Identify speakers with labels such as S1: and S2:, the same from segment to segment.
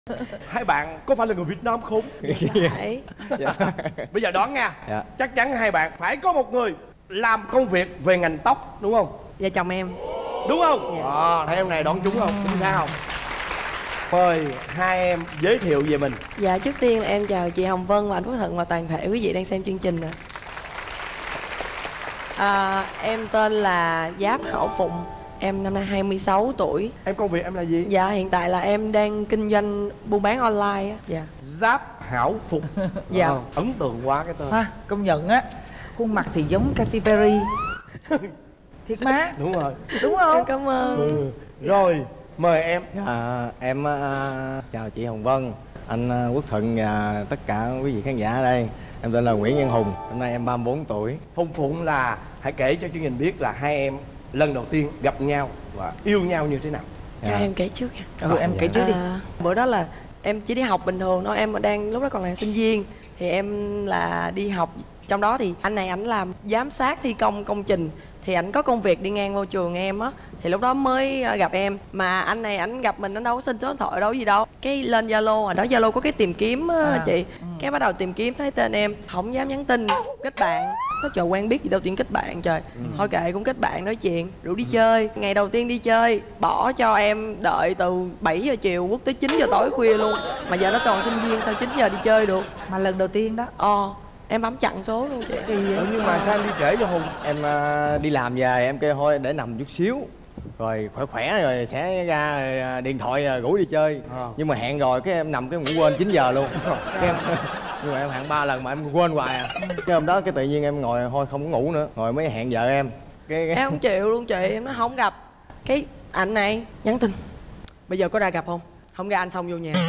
S1: Hai bạn có phải là người Việt Nam không?
S2: Phải.
S3: Dạ.
S1: Bây giờ đoán nha.
S3: Dạ.
S1: Chắc chắn hai bạn phải có một người làm công việc về ngành tóc, đúng không?
S2: Dạ chồng em.
S1: Đúng không?
S2: Dạ.
S1: Thấy em này đoán trúng không? Đúng sao không? Mời hai em giới thiệu về mình.
S2: Dạ trước tiên là em chào chị Hồng Vân và anh Phước Thuận và toàn thể quý vị đang xem chương trình ạ. Em tên là Giáp Hảo Phụng. Em năm nay 26 tuổi.
S1: Em công việc em là gì?
S2: Dạ hiện tại là em đang kinh doanh buôn bán online á. Dạ.
S1: Giáp Hảo Phụng.
S2: Dạ.
S1: Ấn tượng quá cái tên.
S4: Công nhận á, khuôn mặt thì giống Katy Perry. Thiệt má.
S1: Đúng rồi.
S4: Đúng không?
S2: Em cảm ơn.
S1: Rồi, mời em.
S3: Em chào chị Hồng Vân, anh Quốc Thuận và tất cả quý vị khán giả ở đây. Em tên là Nguyễn Nhân Hùng, hôm nay em 34 tuổi.
S1: Hùng Phụng là hãy kể cho chương trình biết là hai em lần đầu tiên gặp nhau và yêu nhau như thế nào.
S2: Cho em kể trước nha.
S4: Em kể trước đi.
S2: Bữa đó là em chỉ đi học bình thường thôi, em đang lúc đó còn là sinh viên. Thì em là đi học, trong đó thì anh này ảnh làm giám sát thi công công trình. Thì ảnh có công việc đi ngang vô trường em á. Thì lúc đó mới gặp em. Mà anh này ảnh gặp mình, ảnh đâu có xin số điện thoại đâu gì đâu. Cái lên Zalo, hồi đó Zalo có cái tìm kiếm chị. Cái bắt đầu tìm kiếm thấy tên em, không dám nhắn tin, kết bạn. Nó trời quen biết gì đâu chuyện kết bạn trời. Thôi kệ cũng kết bạn nói chuyện, rủ đi chơi. Ngày đầu tiên đi chơi, bỏ cho em đợi từ 7 giờ chiều quất tới 9 giờ tối khuya luôn. Mà giờ nó còn sinh viên sao 9 giờ đi chơi được.
S4: Mà lần đầu tiên đó.
S2: Em bấm chặn số luôn chị.
S1: Nhưng mà sao em đi trễ cho Hùng?
S3: Em đi làm về em kêu thôi để nằm chút xíu rồi khỏe khỏe rồi sẽ ra điện thoại rủ đi chơi. Nhưng mà hẹn rồi cái em nằm cái ngủ quên 9 giờ luôn. Cái em, nhưng mà em hẹn 3 lần mà em quên hoài à. Cái hôm đó cái tự nhiên em ngồi thôi không có ngủ nữa, ngồi mới hẹn vợ em.
S2: Em không chịu luôn chị, em nói không gặp. Cái anh này nhắn tin, bây giờ có ra gặp không? Không ra anh xong vô nhà.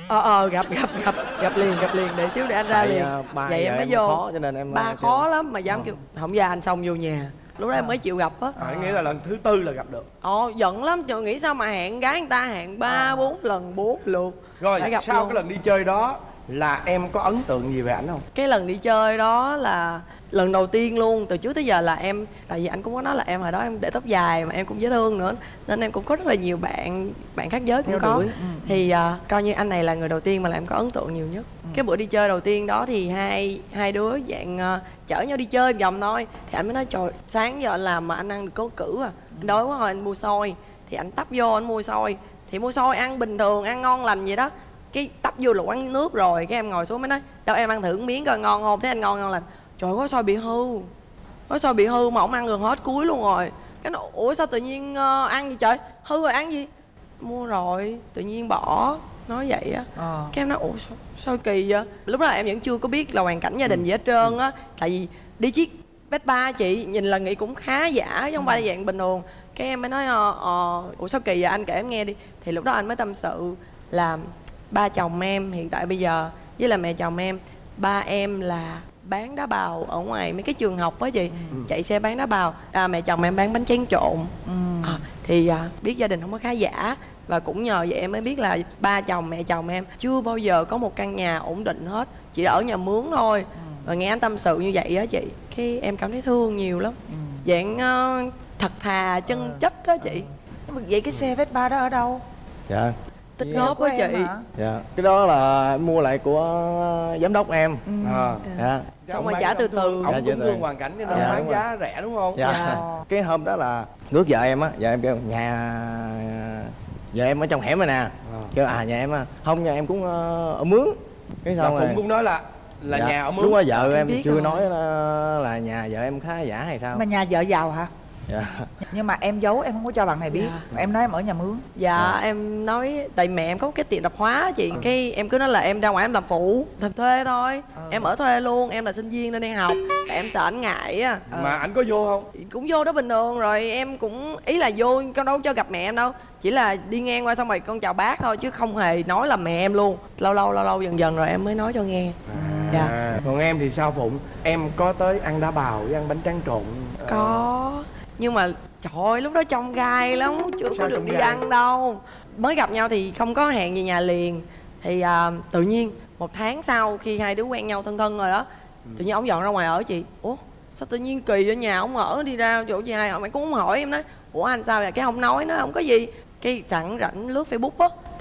S2: Gặp liền để xíu để anh ra liền. Vậy em mới vô.
S3: Khó, cho nên em
S2: ba khó lắm mà dám kêu không ra anh xong vô nhà. Lúc đó em mới chịu gặp á.
S1: Nghĩa là lần thứ tư là gặp được.
S2: Giận lắm, trời nghĩ sao mà hẹn gái người ta hẹn 3-4 lần 4 lượt.
S1: Rồi sau
S2: luôn.
S1: cái lần đi chơi đó là em có ấn tượng gì về ảnh không?
S2: Cái lần đi chơi đó là lần đầu tiên luôn, từ trước tới giờ là em, tại vì anh cũng có nói là em hồi đó em để tóc dài mà em cũng dễ thương nữa, nên em cũng có rất là nhiều bạn khác giới cũng có. Thì coi như anh này là người đầu tiên mà là em có ấn tượng nhiều nhất. Cái bữa đi chơi đầu tiên đó thì hai đứa dạng chở nhau đi chơi vòng thôi. Thì anh mới nói trời, sáng giờ anh làm mà anh ăn được có cữ à, anh đói quá rồi anh mua xôi. Thì anh tấp vô anh mua xôi, thì mua xôi ăn bình thường, ăn ngon lành vậy đó. Cái tấp vô là quán nước rồi, cái em ngồi xuống mới nói đâu em ăn thử miếng coi ngon không. Thấy anh ngon lành, trời, gói xôi bị hư mà ổng ăn gần hết cuối luôn rồi. Cái nó ủa sao tự nhiên ăn gì trời, hư rồi ăn gì, mua rồi tự nhiên bỏ, nói vậy á. Cái em nói ủa sao kỳ vậy. Lúc đó là em vẫn chưa có biết là hoàn cảnh gia đình gì hết trơn á. Tại vì đi chiếc Vespa chị nhìn là nghĩ cũng khá giả chứ không phải dạng bình thường. Cái em mới nói ủa sao kỳ vậy anh, kể em nghe đi. Thì lúc đó anh mới tâm sự là ba chồng em hiện tại bây giờ với là mẹ chồng em, ba em là bán đá bào ở ngoài mấy cái trường học á chị. Chạy xe bán đá bào, mẹ chồng em bán bánh tráng trộn. Thì biết gia đình không có khá giả, và cũng nhờ vậy em mới biết là ba chồng mẹ chồng em chưa bao giờ có một căn nhà ổn định hết, chỉ ở nhà mướn thôi. Và nghe anh tâm sự như vậy á chị, cái em cảm thấy thương nhiều lắm. Dạng thật thà chân chất đó chị.
S4: Vậy cái xe Vespa đó ở đâu?
S3: Dạ
S2: tích góp quá chị.
S3: Dạ cái đó là em mua lại của giám đốc em. Dạ
S2: xong rồi trả từ từ.
S1: Ông cũng thương hoàn cảnh cho nên bán giá rẻ đúng không?
S3: Dạ. Cái hôm đó là rước vợ em á, vợ em kêu nhà vợ em ở trong hẻm này nè. Kêu nhà em không, nhà em cũng ở mướn. Cái xong rồi
S1: cũng nói là nhà ở mướn.
S3: Đúng rồi, vợ em chưa nói là nhà vợ em khá giả hay sao.
S4: Mà nhà vợ giàu hả?
S3: Dạ.
S4: Nhưng mà em giấu, em không có cho bạn này biết. Em nói em ở nhà mướn.
S2: Dạ em nói tại mẹ em có cái tiệm tạp hóa chị. Cái em cứ nói là em ra ngoài em làm phụ, làm thuê thôi. Em ở thuê luôn, em là sinh viên nên đi học. Tại em sợ anh ngại á.
S1: Mà anh có vô không?
S2: Cũng vô đó bình thường rồi. Em cũng ý là vô con đâu cho gặp mẹ em đâu, chỉ là đi ngang qua xong rồi con chào bác thôi, chứ không hề nói là mẹ em luôn. Lâu lâu dần rồi em mới nói cho nghe. Dạ.
S1: Còn em thì sao Phụng? Em có tới ăn đá bào với ăn bánh tráng trộn?
S2: Có. Nhưng mà trời ơi lúc đó trong gai lắm, chưa có được đi ăn đâu. Mới gặp nhau thì không có hẹn về nhà liền. Thì tự nhiên 1 tháng sau khi hai đứa quen nhau thân thân rồi đó, tự nhiên ổng dọn ra ngoài ở chị. Ủa sao tự nhiên kỳ ở nhà ổng ở, đi ra chỗ chị hai mày cũng không hỏi. Em nói ủa anh sao vậy, cái không nói nó không có gì. Cái rảnh lướt Facebook á,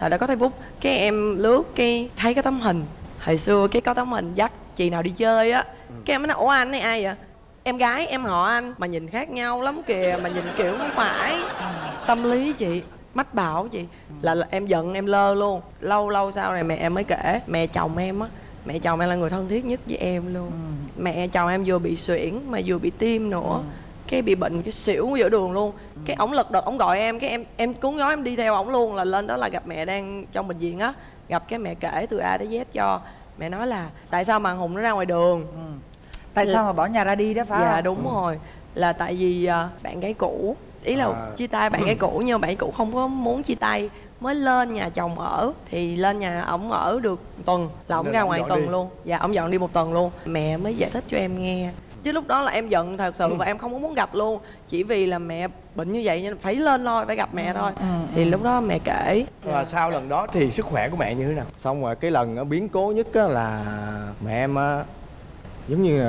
S2: thời đó có Facebook, cái em lướt cái thấy cái tấm hình hồi xưa, cái có tấm hình dắt chị nào đi chơi á, cái em mới nói ủa anh này ai vậy, em gái em họ anh mà nhìn khác nhau lắm kìa, mà nhìn kiểu không phải. Tâm lý chị mách bảo chị là em giận em lơ luôn. Lâu lâu sau này mẹ em mới kể, mẹ chồng em á, mẹ chồng em là người thân thiết nhất với em luôn. Mẹ chồng em vừa bị suyễn mà vừa bị tim nữa, cái bị bệnh cái xỉu giữa đường luôn. Cái ổng lật đật ổng gọi em, cái em cuốn gói em đi theo ổng luôn, là lên đó là gặp mẹ đang trong bệnh viện á, gặp cái mẹ kể từ A tới Z cho. Mẹ nói là tại sao mà Hùng nó ra ngoài đường,
S4: tại sao mà bỏ nhà ra đi đó phải
S2: dạ
S4: không?
S2: đúng rồi, là tại vì bạn gái cũ, ý là chia tay bạn gái cũ, nhưng mà bạn cũ không có muốn chia tay, mới lên nhà chồng ở, thì lên nhà ổng ở được tuần là ổng ra ngoài tuần luôn. Dạ ổng dọn đi một tuần luôn. Mẹ mới giải thích cho em nghe, chứ lúc đó là em giận thật sự và em không có muốn gặp luôn, chỉ vì là mẹ bệnh như vậy nên phải lên thôi, phải gặp mẹ thôi. Thì lúc đó mẹ kể.
S1: Và sau lần đó thì sức khỏe của mẹ như thế nào?
S3: Xong rồi cái lần biến cố nhất á là mẹ em giống như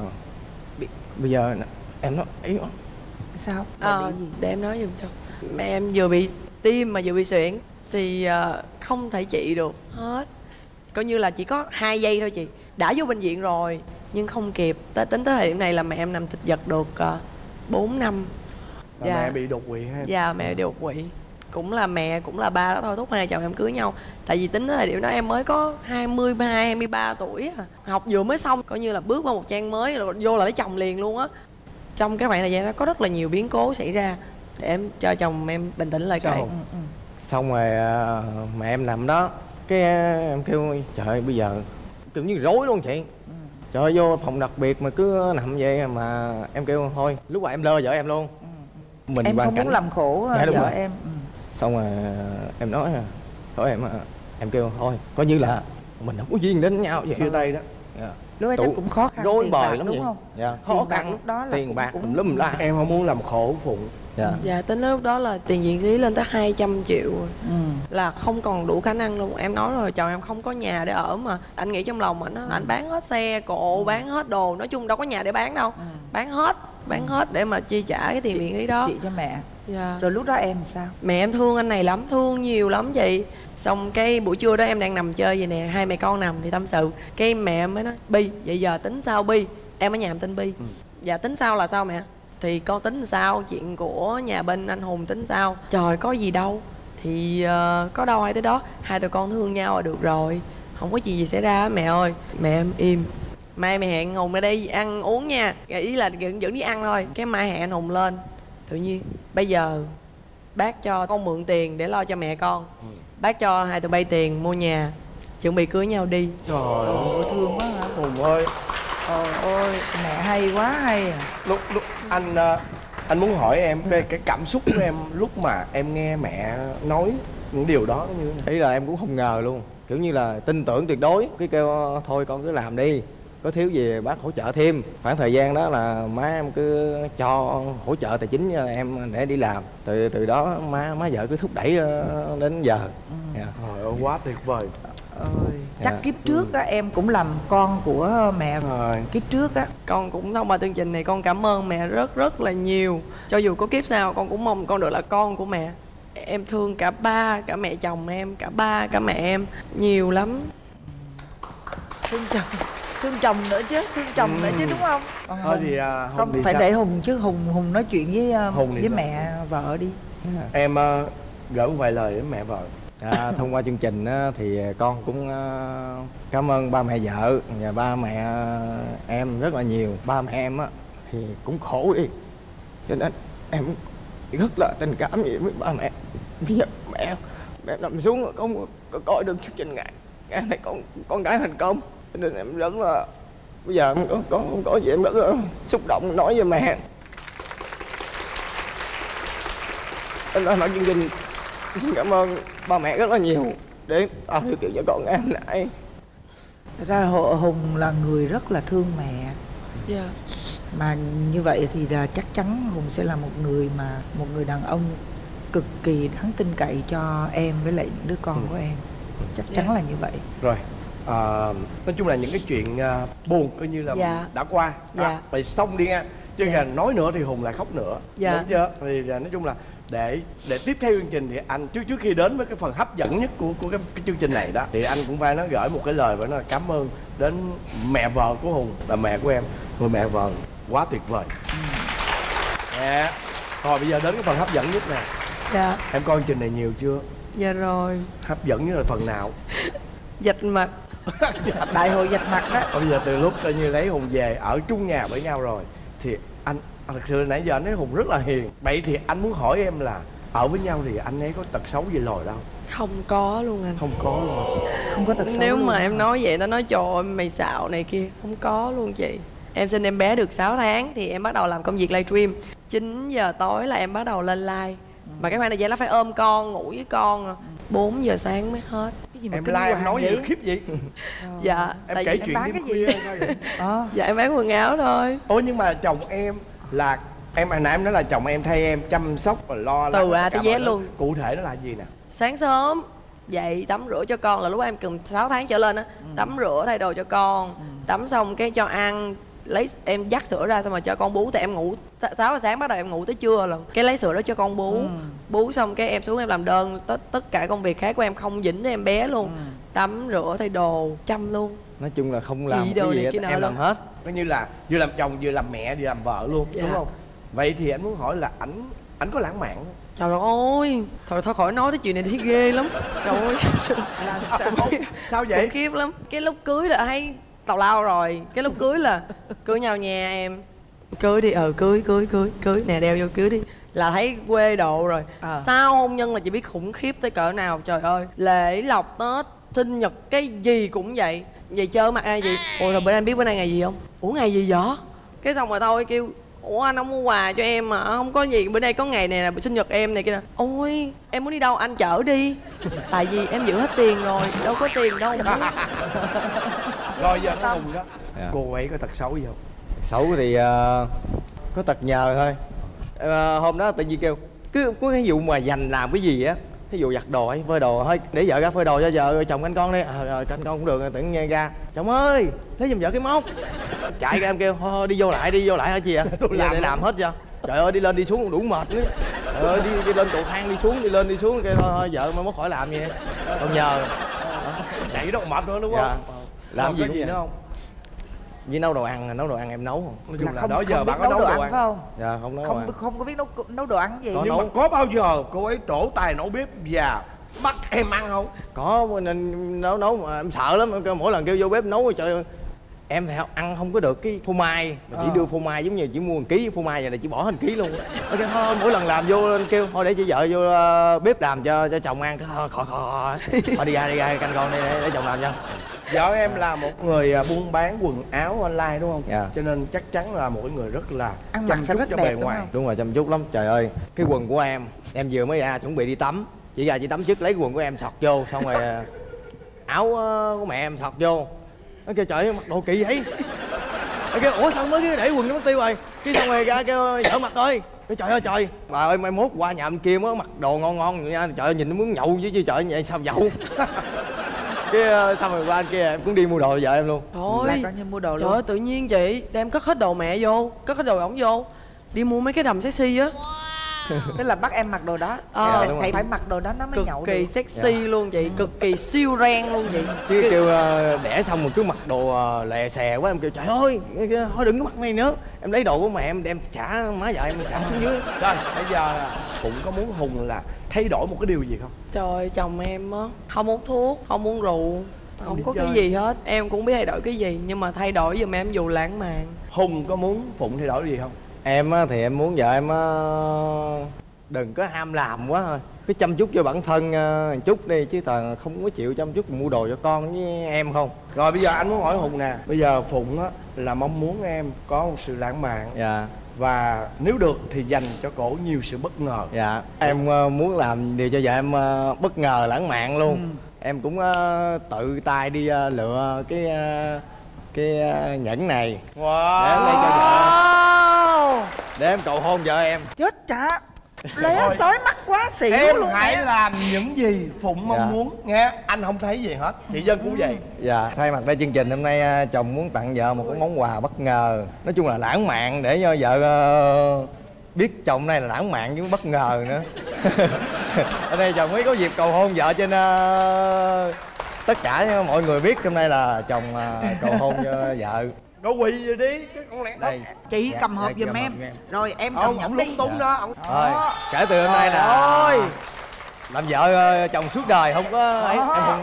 S3: bây giờ em nói ý
S4: Sao?
S2: Để em nói giùm cho. Mẹ em vừa bị tim mà vừa bị suyễn thì không thể trị được hết, coi như là chỉ có 2 giây thôi chị, đã vô bệnh viện rồi nhưng không kịp. Tính tới thời điểm này là mẹ em nằm tịch vật được 4 năm.
S1: Dạ. Mẹ bị đột quỵ ha?
S2: Dạ mẹ đột quỵ. Cũng là mẹ cũng là ba đó thôi thúc hai chồng em cưới nhau. Tại vì tính tới thời điểm đó em mới có 22, 23 tuổi à. Học vừa mới xong, coi như là bước vào một trang mới rồi vô là lấy chồng liền luôn á. Trong cái khoảng thời gian đó có rất là nhiều biến cố xảy ra, để em cho chồng em bình tĩnh lại coi.
S3: Xong rồi mẹ em nằm đó, cái em kêu trời ơi, bây giờ kiểu như rối luôn chị. Trời ơi, vô phòng đặc biệt mà cứ nằm vậy mà em kêu thôi, lúc mà em lơ vợ em luôn. Mình
S4: em không muốn làm khổ
S3: dạ,
S4: vợ em.
S3: Xong rồi em nói em kêu thôi, coi như là mình không có duyên đến nhau vậy.
S1: Chia tay đó.
S3: Dạ.
S4: Lúc đó chắc cũng khó khăn,
S3: rối
S4: tiền
S3: bời
S4: bạc
S3: lắm
S4: đúng
S3: vậy.
S4: không?
S3: Dạ, khó khăn
S4: lúc đó là
S3: tiền bạc
S4: cũng
S3: lum la.
S1: Em không muốn làm khổ Phụng.
S3: Dạ.
S2: Dạ tính lúc đó là tiền viện phí lên tới 200 triệu rồi. Là không còn đủ khả năng luôn. Em nói rồi, chồng em không có nhà để ở, mà anh nghĩ trong lòng anh bán hết xe cộ, bán hết đồ, nói chung đâu có nhà để bán đâu. Bán hết để mà chi trả cái tiền viện phí đó.
S4: Chị cho mẹ.
S2: Dạ.
S4: Rồi lúc đó em sao?
S2: Mẹ em thương anh này lắm, thương nhiều lắm chị. Xong cái buổi trưa đó em đang nằm chơi vậy nè, hai mẹ con nằm thì tâm sự. Cái mẹ em mới nói Bi, vậy giờ tính sao Bi? Em ở nhà em tên Bi. Dạ tính sao là sao mẹ? Thì con tính sao, chuyện của nhà bên anh Hùng tính sao? Trời có gì đâu. Thì có đâu hay tới đó, hai tụi con thương nhau là được rồi, không có chuyện gì xảy ra mẹ ơi. Mẹ em im. Mai mẹ hẹn Hùng ra đây ăn uống nha. Ý là dẫn đi ăn thôi. Cái mai hẹn anh Hùng lên, tự nhiên bây giờ bác cho con mượn tiền để lo cho mẹ con. Bác cho hai tụi bay tiền mua nhà, chuẩn bị cưới nhau đi.
S1: Trời ơi,
S4: thương quá hả?
S1: Hùng ơi.
S4: Trời ơi, mẹ hay quá hay à.
S1: Lúc anh muốn hỏi em cái cảm xúc của em lúc mà em nghe mẹ nói những điều đó như thế nào?
S3: Ý là em cũng không ngờ luôn, kiểu như là tin tưởng tuyệt đối. Cái kêu thôi con cứ làm đi, có thiếu gì bác hỗ trợ thêm. Khoảng thời gian đó là má em cứ cho hỗ trợ tài chính cho em để đi làm. Từ đó má vợ cứ thúc đẩy đến giờ.
S1: Trời ơi, quá tuyệt vời.
S4: Chắc kiếp trước á em cũng làm con của mẹ
S1: rồi.
S4: Kiếp trước á
S2: con cũng thông qua chương trình này con cảm ơn mẹ rất là nhiều. Cho dù có kiếp sau con cũng mong con được là con của mẹ. Em thương cả ba, cả mẹ chồng em, cả ba, cả mẹ em nhiều lắm.
S4: Thương chồng nữa chứ, thương chồng nữa chứ đúng không? Còn
S1: Thôi
S4: Hùng,
S1: thì
S4: không
S1: thì
S4: phải
S1: sao?
S4: để Hùng chứ, Hùng nói chuyện với
S1: sao?
S4: mẹ vợ đi.
S1: Em gửi một vài lời đến mẹ vợ.
S3: Thông qua chương trình thì con cũng cảm ơn ba mẹ vợ và ba mẹ em rất là nhiều. Ba mẹ em thì cũng khổ đi, cho nên em rất là tình cảm với ba mẹ. Bây giờ mẹ nằm xuống không có coi được chương trình ngày này con gái thành công, cho nên em rất là, bây giờ em không có gì em rất là xúc động nói với mẹ. Em nói chương trình xin cảm ơn ba mẹ rất là nhiều để tạo điều kiện cho con em lại.
S4: Thật ra Hùng là người rất là thương mẹ.
S2: Dạ.
S4: Mà như vậy thì là chắc chắn Hùng sẽ là một người đàn ông cực kỳ đáng tin cậy cho em với lại những đứa con của em. Chắc chắn là như vậy.
S1: Rồi nói chung là những cái chuyện buồn coi như là đã qua. Vậy xong đi nha, chứ nói nữa thì Hùng lại khóc nữa. Đúng chưa? Thì nói chung là để tiếp theo chương trình thì anh trước khi đến với cái phần hấp dẫn nhất của cái chương trình này đó, thì anh cũng phải nói gửi một cái lời phải nói cảm ơn đến mẹ vợ của Hùng, là mẹ của em, người mẹ vợ quá tuyệt vời. Dạ. Rồi bây giờ đến cái phần hấp dẫn nhất nè.
S2: Dạ.
S1: Em coi chương trình này nhiều chưa?
S2: Dạ rồi.
S1: Hấp dẫn nhất là phần nào?
S2: Vạch mặt.
S4: Đại hội vạch mặt đó.
S1: Bây giờ từ lúc coi như lấy Hùng về ở chung nhà với nhau rồi thì anh thật sự nãy giờ anh thấy Hùng rất là hiền. Vậy thì anh muốn hỏi em là ở với nhau thì anh ấy có tật xấu gì lồi đâu?
S2: Không có luôn anh.
S1: Không có luôn.
S4: Không có tật xấu
S2: Nếu
S4: luôn
S2: mà
S4: hả?
S2: em nói vậy, nó nói trời ơi mày xạo này kia. Không có luôn chị. Em sinh em bé được 6 tháng thì em bắt đầu làm công việc livestream. 9 giờ tối là em bắt đầu lên live. Mà cái khoảng thời gian nó phải ôm con, ngủ với con. 4 giờ sáng mới hết.
S4: Cái gì mà
S1: Em
S4: kinh
S1: like em
S4: hoàng
S1: nói
S4: vậy?
S1: gì khiếp vậy?
S2: Dạ.
S1: Em
S2: tại
S1: kể
S2: vì
S1: chuyện
S4: bán
S1: đêm
S4: cái gì?
S1: khuya hay sao vậy?
S2: Dạ em bán quần áo thôi.
S1: Ủa nhưng mà chồng em là em hồi nãy em nói là chồng em thay em chăm sóc và lo lắng
S2: Từ A tới
S1: tất cả
S2: Z
S1: mọi thứ.
S2: luôn.
S1: Cụ thể nó là gì nè?
S2: Sáng sớm dậy tắm rửa cho con, là lúc em cần 6 tháng trở lên á. Tắm rửa thay đồ cho con. Tắm xong cái cho ăn, lấy em dắt sữa ra xong rồi cho con bú. Tại em ngủ 6 giờ sáng bắt đầu em ngủ tới trưa lần, cái lấy sữa đó cho con bú. Bú xong cái em xuống em làm đơn, tất cả công việc khác của em không dính tới em bé luôn. Tắm rửa thay đồ chăm luôn.
S3: Nói chung là không làm
S2: Gì
S3: cái
S2: đâu
S3: gì
S2: này
S3: hết,
S2: kia nọ
S3: em làm
S2: đâu.
S3: hết.
S1: Coi như là vừa làm chồng vừa làm mẹ vừa làm vợ luôn,
S2: Dạ.
S1: đúng không? Vậy thì anh muốn hỏi là ảnh có lãng mạn không?
S2: Trời ơi, thôi khỏi nói tới chuyện này thấy ghê lắm. Trời ơi,
S1: Sao
S2: khủng
S1: vậy?
S2: khiếp lắm. Cái lúc cưới là thấy tào lao rồi. Cái lúc cưới là cưới nhau nhà em. Cưới đi, cưới nè, đeo vô cưới đi. Là thấy quê độ rồi. Sau hôn nhân là chị biết khủng khiếp tới cỡ nào. Trời ơi, lễ lộc Tết sinh nhật cái gì cũng vậy. Vậy chơi mặt ai gì? Ủa rồi bữa nay anh biết bữa nay ngày gì không? Ủa ngày gì vậy? Cái xong rồi thôi kêu ủa anh không mua quà cho em mà không có gì, bữa nay có ngày này là sinh nhật em này kia nè. Ôi em muốn đi đâu anh chở đi. Tại vì em giữ hết tiền rồi, đâu có tiền đâu mà.
S1: Rồi giờ cái Hùng đó,
S3: Dạ.
S1: cô ấy có tật xấu gì không?
S3: Xấu thì có tật nhờ thôi. Hôm đó tự nhiên kêu cứ có cái vụ mà dành làm cái gì á, ví dụ giặt đồ hay phơi đồ, thôi để vợ ra phơi đồ cho vợ chồng canh con đi. Canh con cũng được, tự nhiên nghe ra chồng ơi lấy giùm vợ cái móc. Chạy ra em kêu thôi đi vô lại hả chị ạ? Để làm hết cho. Trời ơi đi lên đi xuống đủ mệt nữa. Trời ơi đi lên cầu thang đi xuống, đi lên đi xuống, kêu thôi vợ mới mất khỏi làm vậy. Còn nhờ
S1: Chạy đâu mệt nữa đúng
S3: dạ.
S1: không?
S3: Làm
S1: Còn
S3: gì
S1: cái
S3: cũng
S1: gì
S3: vậy.
S1: nữa không?
S3: Với nấu đồ ăn em nấu không?
S1: Nói chung là
S4: không,
S1: đó giờ
S4: không
S1: bạn
S4: biết
S1: có nấu đồ ăn
S4: phải không?
S3: Dạ không nấu đồ ăn.
S4: Không có biết nấu đồ ăn gì.
S3: Có.
S1: Nhưng
S3: nấu.
S1: mà có bao giờ cô ấy trổ tài nấu bếp và bắt em ăn không?
S3: Có nên nấu mà em sợ lắm, mỗi lần kêu vô bếp nấu trời ơi. Em thì ăn không có được cái phô mai, mà chỉ đưa phô mai giống như chỉ mua 1 ký phô mai vậy là chỉ bỏ 1 ký luôn. Cái thôi mỗi lần làm vô kêu thôi để chị vợ vô bếp làm cho chồng ăn, cái thôi đi ra canh con đi để chồng làm cho.
S1: Vợ em là một người buôn bán quần áo online đúng không?
S3: Dạ.
S1: Cho nên chắc chắn là một người rất là
S4: Ăn mặc
S1: chăm
S4: sẽ
S1: chút
S4: rất
S1: cho
S4: đẹp,
S1: bề
S4: đúng
S1: ngoài.
S4: không?
S3: Đúng rồi, chăm chút lắm. Trời ơi cái quần của em vừa mới ra chuẩn bị đi tắm, chị ra chị tắm trước lấy quần của em sọt vô, xong rồi áo của mẹ em sọt vô. Nó kêu trời ơi mặc đồ kỳ vậy. Nó kêu ủa sao mới để quần nó mất tiêu rồi. Cái xong rồi ra kêu vợ mặc thôi. Cái trời ơi trời, bà ơi mai mốt qua nhà anh kia mới mặc đồ ngon ngon vậy nha. Trời ơi nhìn nó muốn nhậu chứ trời ơi vậy sao nhậu. Cái xong rồi qua anh kia em cũng đi mua đồ cho vợ em luôn.
S2: Thôi
S4: Là coi như mua đồ
S2: trời
S4: luôn.
S2: ơi tự nhiên chị đem cất hết đồ mẹ vô, cất hết đồ ổng vô, đi mua mấy cái đầm sexy á.
S4: Tức là bắt em mặc đồ đó.
S2: Ờ,
S3: đúng
S4: Thầy
S3: rồi.
S4: phải mặc đồ đó nó mới
S2: Cực
S4: nhậu
S2: kỳ
S4: được.
S2: sexy luôn chị, cực kỳ siêu ren luôn chị.
S3: Chứ kêu đẻ xong rồi cứ mặc đồ lè xè quá, em kêu trời ơi thôi đừng có mặc này nữa. Em lấy đồ của mẹ em đem trả má vợ em trả xuống dưới.
S1: Rồi bây giờ Phụng có muốn Hùng là thay đổi một cái điều gì không?
S2: Trời chồng em á, không uống thuốc, không uống rượu, không
S1: đi
S2: có cái
S1: chơi.
S2: gì hết. Em cũng biết thay đổi cái gì, nhưng mà thay đổi giùm em dù lãng mạn.
S1: Hùng có muốn Phụng thay đổi gì không?
S3: Em á, thì em muốn vợ em đừng có ham làm quá thôi, cứ chăm chút cho bản thân một chút đi, chứ toàn không có chịu chăm chút mua đồ cho con với em không.
S1: Rồi bây giờ anh muốn hỏi Hùng nè, bây giờ Phụng á là mong muốn em có một sự lãng mạn
S3: Dạ
S1: và nếu được thì dành cho cổ nhiều sự bất ngờ.
S3: dạ em muốn làm điều cho vợ em bất ngờ lãng mạn luôn. Em cũng tự tay đi lựa cái nhẫn này
S1: Wow.
S3: để em lấy cho vợ,
S4: Wow.
S3: để em cầu hôn vợ em.
S4: Chết chả. Lé
S1: Thôi.
S4: chói mắt quá xỉu
S1: Em
S4: luôn.
S1: hãy làm những gì Phụng mong
S3: Dạ.
S1: muốn nghe. Anh không thấy gì hết, chị Dân cũng vậy.
S3: Dạ, thay mặt đây chương trình hôm nay chồng muốn tặng vợ một cái món quà bất ngờ. Nói chung là lãng mạn để cho vợ biết chồng này là lãng mạn chứ bất ngờ nữa. Ở đây chồng mới có dịp cầu hôn vợ trên tất cả mọi người biết hôm nay là chồng cầu hôn cho vợ.
S1: Có quỳ rồi đi chứ con lẽ
S3: Đây.
S4: Chị
S3: Dạ,
S4: cầm hộp
S3: dạ,
S4: giùm
S3: cầm
S4: em.
S3: hộp em.
S4: Rồi em cầm
S1: ông
S4: nhận
S1: lung
S4: đi.
S1: tung đó ông.
S3: Thôi, kể từ hôm nay là
S1: Ôi,
S3: làm vợ chồng suốt đời không có ấy, em không.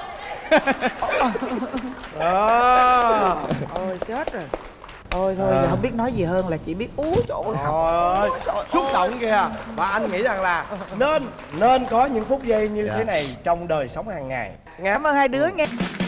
S4: Ôi chết rồi. Ôi thôi giờ không biết nói gì hơn là chỉ biết trời ơi,
S1: trời ơi, xúc động kìa. Và anh nghĩ rằng là nên có những phút giây như
S3: Dạ.
S1: thế này trong đời sống hàng ngày.
S4: cảm ơn hai đứa nghe.